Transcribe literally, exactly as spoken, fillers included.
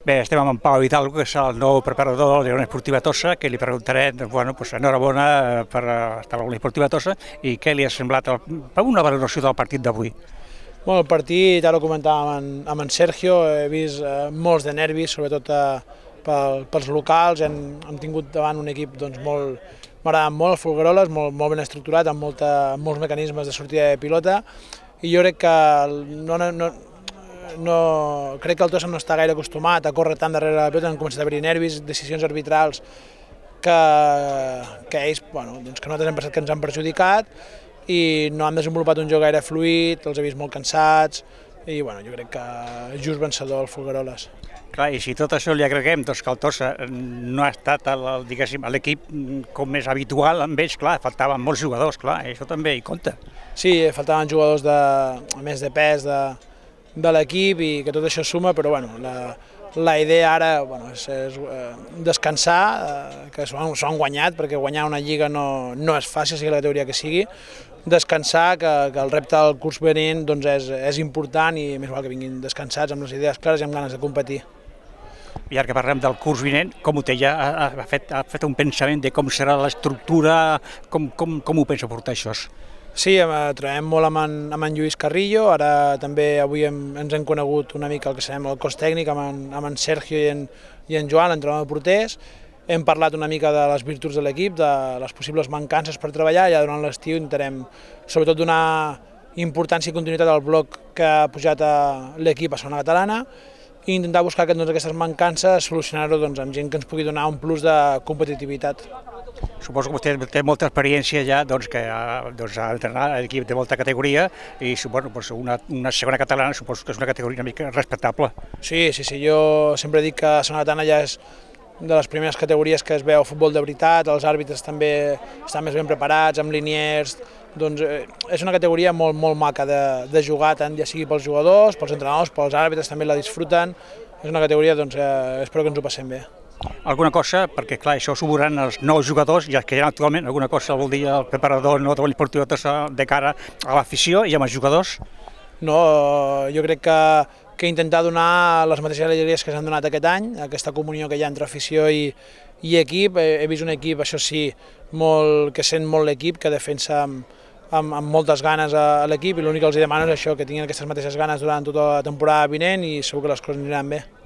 Bé, estem amb en Pau Hidalgo, que és el nou preparador de la Unió Esportiva Tossa, que li preguntaré, doncs, bueno, pues, enhorabona per estar a la Unió Esportiva Tossa i què li ha semblat el, per una valoració del partit d'avui. Bueno, el partit, ara ho comentàvem amb, amb en Sergio, he vist eh, molts de nervis, sobretot eh, pel, pels locals, hem, hem tingut davant un equip doncs, molt, m'agrada molt, el Folgueroles, molt, molt ben estructurat, amb, molta, amb molts mecanismes de sortida de pilota, i jo crec que no, no, no, crec que el Tossa no està gaire acostumat a córrer tant darrere la pilota, han començat a haver-hi nervis, decisions arbitrals que, que ells, bueno, doncs que nosaltres hem pensat que ens han perjudicat i no han desenvolupat un joc gaire fluid, els he vist molt cansats i bueno, jo crec que just vencedor el Folgueroles. Clar, i si tot això li agreguem doncs, que el Tossa no ha estat l'equip com més habitual amb ells, clar, faltaven molts jugadors, clar, això també hi compta. Sí, faltaven jugadors de, a més de pes de, de l'equip i que tot això suma, però bueno, la, la idea ara bueno, és, és eh, descansar, eh, que s'ho han, han guanyat, perquè guanyar una lliga no, no és fàcil, sigui la categoria que sigui, descansar, que, que el repte del curs venint doncs, és, és important i més val que vinguin descansats amb les idees clares i amb ganes de competir. I ara que parlem del curs vinent, com ho té ja? Ha, ha, fet, ha fet un pensament de com serà l'estructura, com, com, com ho pensa portar això? Sí, treballem molt amb en, amb en Lluís Carrillo, ara també avui hem, ens hem conegut una mica el que sabem el cos tècnic amb en, amb en Sergio i en, i en Joan, l'entrenador de porters. Hem parlat una mica de les virtuts de l'equip, de les possibles mancances per treballar, i ja durant l'estiu intentarem sobretot donar importància i continuïtat al bloc que ha pujat a l'equip a segona catalana i intentar buscar doncs, aquestes mancances, solucionar-ho doncs, amb gent que ens pugui donar un plus de competitivitat. Suposo que vostè té molta experiència ja doncs, que ha, doncs, ha entrenat l'equip de molta categoria i suposo doncs, una, una segona catalana suposo que és una categoria una mica respectable. Sí, sí, sí, jo sempre dic que segona catalana ja és de les primeres categories que es veu futbol de veritat, els àrbitres també estan més ben preparats, amb liniers, doncs és una categoria molt, molt maca de, de jugar, tant ja sigui pels jugadors, pels entrenadors, pels àrbitres també la disfruten, és una categoria doncs eh, espero que ens ho passem bé. Alguna cosa, perquè clar, això s'ho veuran els nous jugadors, ja que hi ha actualment, alguna cosa vol dir el preparador no de l'Esportiva Tossa de cara a l'afició i amb els jugadors? No, jo crec que, que intentar donar les mateixes alegries que s'han donat aquest any, aquesta comunió que hi ha entre afició i, i equip. He, he vist un equip, això sí, molt, que sent molt l'equip, que defensa amb, amb, amb moltes ganes a, a l'equip i l'únic que els demano és això, que tinguin aquestes mateixes ganes durant tota la temporada vinent i segur que les coses aniran bé.